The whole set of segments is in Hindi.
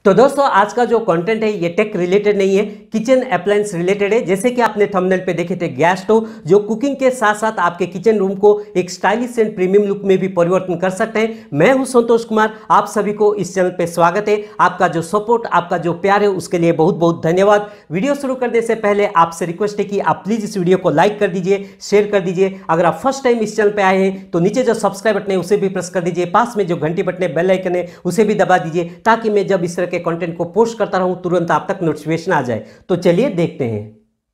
तो दोस्तों आज का जो कंटेंट है ये टेक रिलेटेड नहीं है, किचन अप्लायंस रिलेटेड है। जैसे कि आपने थंबनेल पे देखे थे, गैस स्टोव जो कुकिंग के साथ साथ आपके किचन रूम को एक स्टाइलिश एंड प्रीमियम लुक में भी परिवर्तन कर सकते हैं। मैं हूं संतोष कुमार, आप सभी को इस चैनल पे स्वागत है। आपका जो सपोर्ट, आपका जो प्यार है उसके लिए बहुत बहुत धन्यवाद। वीडियो शुरू करने से पहले आपसे रिक्वेस्ट है कि आप प्लीज इस वीडियो को लाइक कर दीजिए, शेयर कर दीजिए। अगर आप फर्स्ट टाइम इस चैनल पे आए हैं तो नीचे जो सब्सक्राइब बटन है उसे भी प्रेस कर दीजिए, पास में जो घंटी बटन है, बेल आइकन है, उसे भी दबा दीजिए, ताकि मैं जब इस तरह के कंटेंट को पोस्ट करता रहूं तुरंत आप तक नोटिफिकेशन आ जाए। तो चलिए देखते हैं।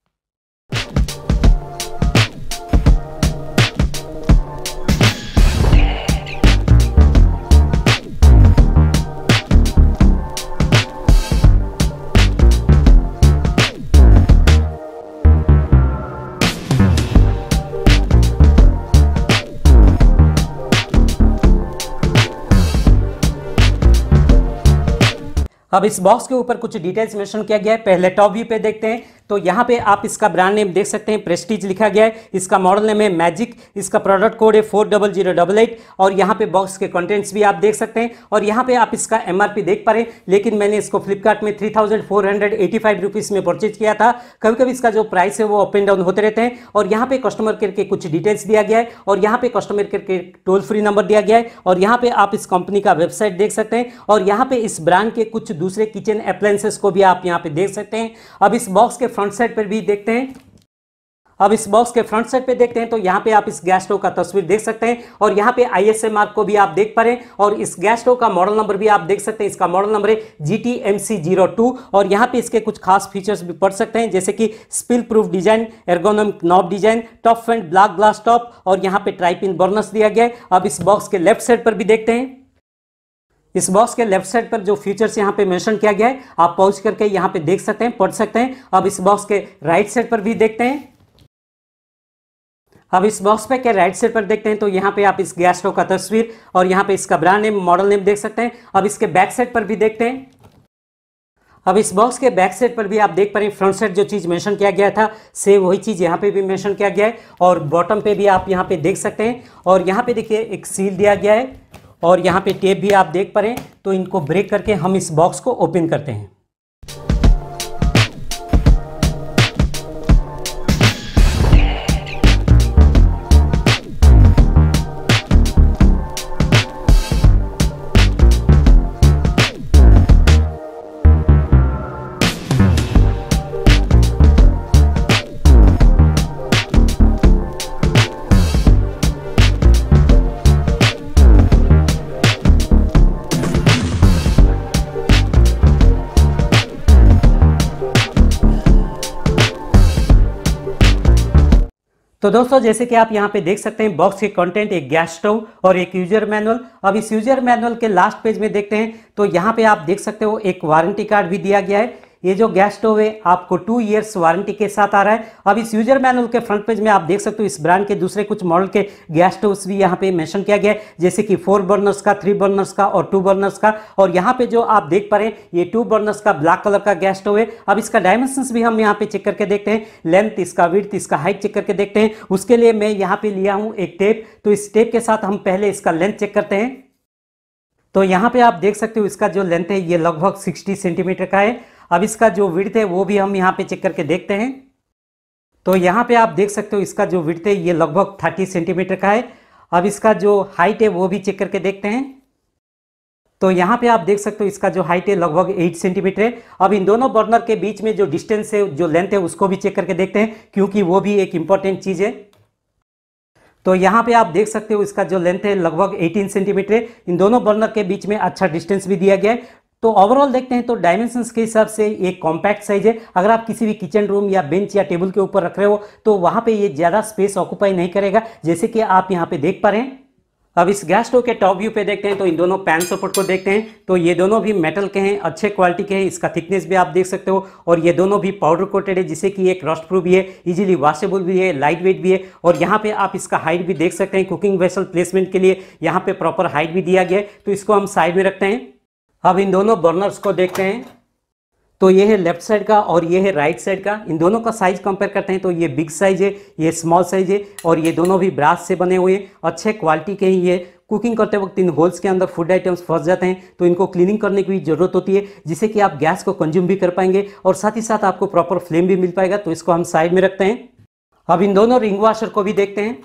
अब इस बॉक्स के ऊपर कुछ डिटेल्स मेंशन किया गया है। पहले टॉप व्यू पे देखते हैं तो यहाँ पे आप इसका ब्रांड नेम देख सकते हैं, प्रेस्टीज लिखा गया है। इसका मॉडल नेम है मैजिक, इसका प्रोडक्ट कोड है 40088 और यहाँ पे बॉक्स के कंटेंट्स भी आप देख सकते हैं। और यहाँ पे आप इसका एमआरपी देख पा रहे हैं, लेकिन मैंने इसको फ्लिपकार्ट में 3485 रुपीज़ में परचेज किया था। कभी कभी इसका जो प्राइस है वो अप एंड डाउन होते रहते हैं। और यहाँ पे कस्टमर केयर के कुछ डिटेल्स दिया गया है और यहाँ पे कस्टमर केयर के टोल फ्री नंबर दिया गया है और यहाँ पे आप इस कंपनी का वेबसाइट देख सकते हैं और यहाँ पे इस ब्रांड के कुछ दूसरे किचन अप्लायंसेस को भी आप यहाँ पे देख सकते हैं। अब इस बॉक्स के फ्रंट साइड पर भी देखते हैं। अब इस बॉक्स के फ्रंट साइड पे देखते हैं तो यहाँ पे आप इस गैस स्टोव का तस्वीर देख सकते हैं और यहाँ पे ISI मार्क को भी आप देख पा रहे हैं और इस गैस स्टोव का मॉडल नंबर भी आप देख सकते हैं। इसका मॉडल नंबर है GTMC02 और यहाँ पे इसके कुछ खास फीचर्स भी पढ़ सकते हैं, जैसे कि spill proof design, ergonomic knob design, top front black glass top और यहाँ पे ट्राइपिन बर्नर्स दिया गया है। अब इस बॉक्स के लेफ्ट साइड पर भी देखते हैं। इस बॉक्स के लेफ्ट साइड पर जो फीचर्स यहाँ पे मेंशन किया गया है आप पॉज करके यहाँ पे देख सकते हैं, पढ़ सकते हैं। अब इस बॉक्स के राइट साइड पर भी देखते हैं। अब इस बॉक्स पे के राइट साइड पर देखते हैं तो यहाँ पे आप इस गैस स्टोव का तस्वीर और यहाँ पे इसका ब्रांड नेम, मॉडल नेम देख सकते हैं। अब इसके बैक साइड पर भी देखते हैं। अब इस बॉक्स के बैक साइड पर भी आप देख पा रहे हैं, फ्रंट साइड जो चीज़ मेंशन किया गया था सेम वही चीज़ यहाँ पे भी मेंशन किया गया है और बॉटम पे भी आप यहाँ पे देख सकते हैं। और यहाँ पे देखिए एक सील दिया गया है और यहाँ पे टेप भी आप देख पा रहे हैं। तो इनको ब्रेक करके हम इस बॉक्स को ओपन करते हैं। तो दोस्तों जैसे कि आप यहाँ पे देख सकते हैं बॉक्स के कंटेंट, एक गैस स्टोव और एक यूजर मैनुअल। अब इस यूजर मैनुअल के लास्ट पेज में देखते हैं तो यहाँ पे आप देख सकते हो एक वारंटी कार्ड भी दिया गया है। ये जो गैस स्टोव है आपको 2 इयर्स वारंटी के साथ आ रहा है। अब इस यूजर मैनुअल के फ्रंट पेज में आप देख सकते हो इस ब्रांड के दूसरे कुछ मॉडल के गैस स्टोव्स भी यहाँ पे मेंशन किया गया है, जैसे कि 4 बर्नर्स का, 3 बर्नर्स का और 2 बर्नर्स का। और यहाँ पे जो आप देख पा रहे हैं ये 2 बर्नर्स का ब्लैक कलर का गैस स्टोव है। अब इसका डायमेंशंस भी हम यहाँ पे चेक करके देखते हैं, लेंथ, इसका विड्थ, इसका हाइट चेक करके देखते हैं। उसके लिए मैं यहाँ पे लिया हूँ एक टेप, तो इस टेप के साथ हम पहले इसका लेंथ चेक करते हैं। तो यहाँ पे आप देख सकते हो इसका जो लेंथ है ये लगभग 60 सेंटीमीटर का है। अब इसका जो विड्थ है वो भी हम यहाँ पे चेक करके देखते हैं। तो यहाँ पे आप देख सकते हो इसका जो विड्थ है ये लगभग 30 सेंटीमीटर का है। अब इसका जो हाइट है वो भी चेक करके देखते हैं। तो यहाँ पे आप देख सकते हो इसका जो हाइट है लगभग 8 सेंटीमीटर है। अब इन दोनों बर्नर के बीच में जो डिस्टेंस है, जो लेंथ है, उसको भी चेक करके देखते हैं, क्योंकि वो भी एक इंपॉर्टेंट चीज़ है। तो यहाँ पे आप देख सकते हो इसका जो लेंथ है लगभग 18 सेंटीमीटर है। इन दोनों बर्नर के बीच में अच्छा डिस्टेंस भी दिया गया है। तो ओवरऑल देखते हैं तो डायमेंशंस के हिसाब से एक कॉम्पैक्ट साइज है। अगर आप किसी भी किचन रूम या बेंच या टेबल के ऊपर रख रहे हो तो वहाँ पे ये ज़्यादा स्पेस ऑक्यूपाई नहीं करेगा, जैसे कि आप यहाँ पे देख पा रहे हैं। अब इस गैस स्टोव के टॉप व्यू पे देखते हैं तो इन दोनों पैन सपोर्ट को देखते हैं तो ये दोनों भी मेटल के हैं, अच्छे क्वालिटी के हैं। इसका थिकनेस भी आप देख सकते हो और ये दोनों भी पाउडर कोटेड है, जिससे कि एक रस्ट प्रूफ भी है, इजीली वॉशेबल भी है, लाइट वेट भी है। और यहाँ पे आप इसका हाइट भी देख सकते हैं, कुकिंग वेसल प्लेसमेंट के लिए यहाँ पे प्रॉपर हाइट भी दिया गया है। तो इसको हम साइड में रखते हैं। अब इन दोनों बर्नर्स को देखते हैं तो ये है लेफ्ट साइड का और ये है राइट साइड का। इन दोनों का साइज कंपेयर करते हैं तो ये बिग साइज है, ये स्मॉल साइज है और ये दोनों भी ब्रास से बने हुए हैं, अच्छे क्वालिटी के ही ये कुकिंग करते वक्त इन होल्स के अंदर फूड आइटम्स फंस जाते हैं, तो इनको क्लीनिंग करने की भी जरूरत होती है, जिससे कि आप गैस को कंज्यूम भी कर पाएंगे और साथ ही साथ आपको प्रॉपर फ्लेम भी मिल पाएगा। तो इसको हम साइड में रखते हैं। अब इन दोनों रिंग वॉशर को भी देखते हैं।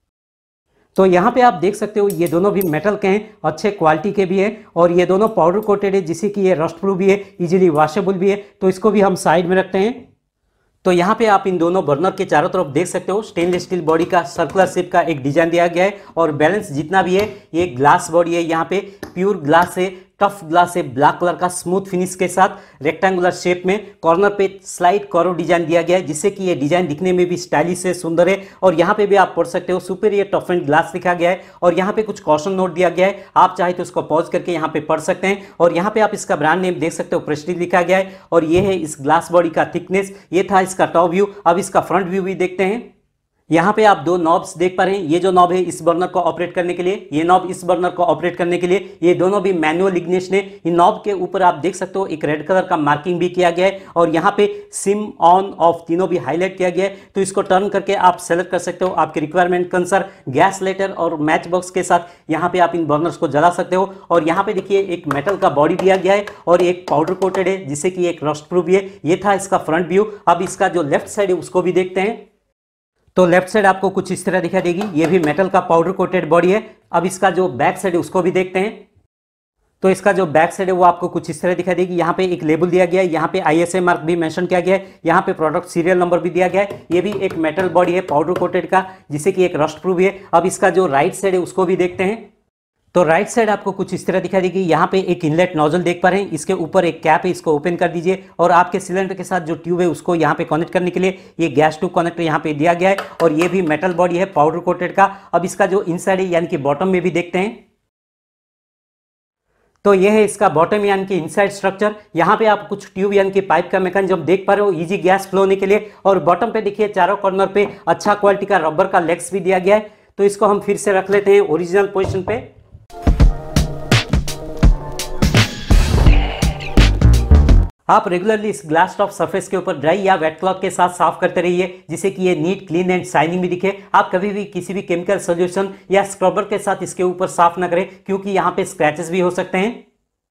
तो यहाँ पे आप देख सकते हो ये दोनों भी मेटल के हैं, अच्छे क्वालिटी के भी हैं और ये दोनों पाउडर कोटेड है, जिससे कि ये रस्ट प्रूफ भी है, इजीली वॉशेबल भी है। तो इसको भी हम साइड में रखते हैं। तो यहाँ पे आप इन दोनों बर्नर के चारों तरफ देख सकते हो स्टेनलेस स्टील बॉडी का सर्कुलर शेप का एक डिजाइन दिया गया है और बैलेंस जितना भी है ये ग्लास बॉडी है, यहाँ पे प्योर ग्लास है, टफ ग्लास है, ब्लैक कलर का स्मूथ फिनिश के साथ रेक्टेंगुलर शेप में कॉर्नर पे स्लाइड कर्व डिजाइन दिया गया है, जिससे कि ये डिजाइन दिखने में भी स्टाइलिश है, सुंदर है। और यहाँ पे भी आप पढ़ सकते हो सुपीरियर टफ एंड ग्लास लिखा गया है और यहाँ पे कुछ कॉशन नोट दिया गया है, आप चाहे तो उसको पॉज करके यहाँ पे पढ़ सकते हैं। और यहाँ पे आप इसका ब्रांड नेम देख सकते हो, प्रेस्टीज लिखा गया है और ये है इस ग्लास बॉडी का थिकनेस। ये था इसका टॉप व्यू। अब इसका फ्रंट व्यू भी देखते हैं। यहाँ पे आप दो नॉब्स देख पा रहे हैं, ये जो नॉब है इस बर्नर को ऑपरेट करने के लिए, ये नॉब इस बर्नर को ऑपरेट करने के लिए, ये दोनों भी मैनुअल इग्निशन है। इन नॉब के ऊपर आप देख सकते हो एक रेड कलर का मार्किंग भी किया गया है और यहाँ पे सिम ऑन ऑफ तीनों भी हाईलाइट किया गया है। तो इसको टर्न करके आप सेलेक्ट कर सकते हो आपके रिक्वायरमेंट के अनुसार। गैस लाइटर और मैच बॉक्स के साथ यहाँ पे आप इन बर्नर्स को जला सकते हो। और यहाँ पे देखिए एक मेटल का बॉडी दिया गया है और एक पाउडर कोटेड है, जिससे कि एक रस्ट प्रूफ भी है। ये था इसका फ्रंट व्यू। अब इसका जो लेफ्ट साइड है उसको भी देखते हैं। तो लेफ्ट साइड आपको कुछ इस तरह दिखाई देगी, ये भी मेटल का पाउडर कोटेड बॉडी है। अब इसका जो बैक साइड है उसको भी देखते हैं। तो इसका जो बैक साइड है वो आपको कुछ इस तरह दिखाई देगी। यहाँ पे एक लेबल दिया गया है, यहाँ पे ISA मार्क भी मेंशन किया गया है, यहाँ पे प्रोडक्ट सीरियल नंबर भी दिया गया है। ये भी एक मेटल बॉडी है पाउडर कोटेड का, जिससे कि एक रस्ट प्रूफ है। अब इसका जो राइट साइड है उसको भी देखते हैं। तो राइट साइड आपको कुछ इस तरह दिखाई देगी। यहाँ पे एक इनलेट नोजल देख पा रहे हैं, इसके ऊपर एक कैप है, इसको ओपन कर दीजिए और आपके सिलेंडर के साथ जो ट्यूब है उसको यहाँ पे कनेक्ट करने के लिए ये गैस ट्यूब कनेक्टर यहाँ पे दिया गया है और ये भी मेटल बॉडी है पाउडर कोटेड का। अब इसका जो इनसाइड है यानी कि बॉटम में भी देखते हैं। तो ये है इसका बॉटम यानी कि इनसाइड स्ट्रक्चर। यहाँ पे आप कुछ ट्यूब यानी कि पाइप का मैकेनिज्म देख पा रहे हो, इजी गैस फ्लो होने के लिए। और बॉटम पे देखिए चारों कॉर्नर पे अच्छा क्वालिटी का रबर का लेग्स भी दिया गया है। तो इसको हम फिर से रख लेते हैं ओरिजिनल पोजिशन पे। आप रेगुलरली इस ग्लास टॉप सरफेस के ऊपर ड्राई या वेट क्लॉथ के साथ साफ करते रहिए, जिससे कि ये नीट, क्लीन एंड शाइनिंग भी दिखे। आप कभी भी किसी भी केमिकल सॉल्यूशन या स्क्रबर के साथ इसके ऊपर साफ ना करें, क्योंकि यहाँ पे स्क्रैचेस भी हो सकते हैं।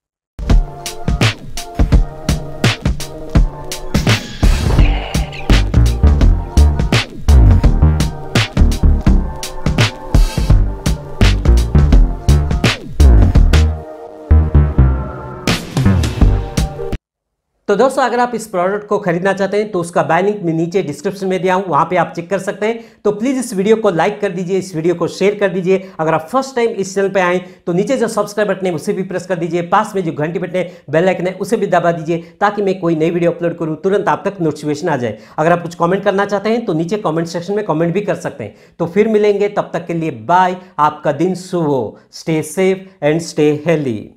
तो दोस्तों अगर आप इस प्रोडक्ट को खरीदना चाहते हैं तो उसका बाय लिंक मैं नीचे डिस्क्रिप्शन में दिया हूं, वहां पे आप चेक कर सकते हैं। तो प्लीज इस वीडियो को लाइक कर दीजिए, इस वीडियो को शेयर कर दीजिए। अगर आप फर्स्ट टाइम इस चैनल पे आए तो नीचे जो सब्सक्राइब बटन है उसे भी प्रेस कर दीजिए, पास में जो घंटी बटन है बेल आइकन है उसे भी दबा दीजिए, ताकि मैं कोई नई वीडियो अपलोड करूँ तुरंत आप तक नोटिफिकेशन आ जाए। अगर आप कुछ कॉमेंट करना चाहते हैं तो नीचे कॉमेंट सेक्शन में कॉमेंट भी कर सकते हैं। तो फिर मिलेंगे, तब तक के लिए बाय। आपका दिन शुभ हो। Stay safe and stay healthy.